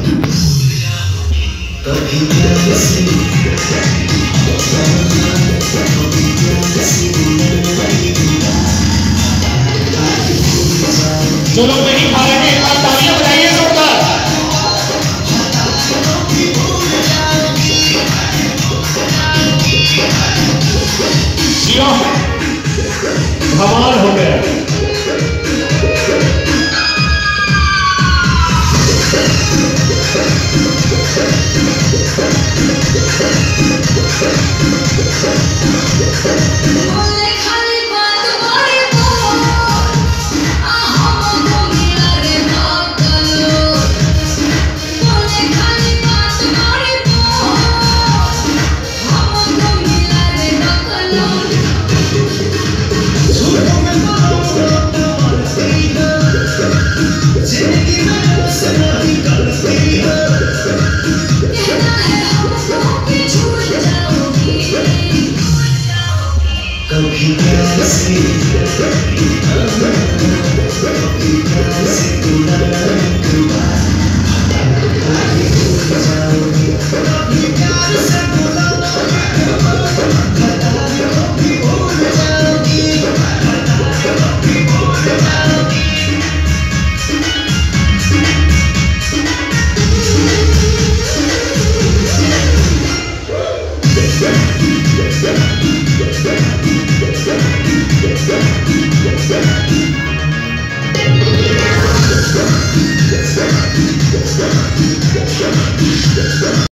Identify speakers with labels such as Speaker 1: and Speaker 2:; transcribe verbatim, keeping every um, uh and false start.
Speaker 1: कभी कैसे कभी कैसे जो लोग नहीं खा रहे हैं एक बार तालियां बजाइए जोरदार। कमाल हो गया। कभी कैसे कभी कैसे Yeah.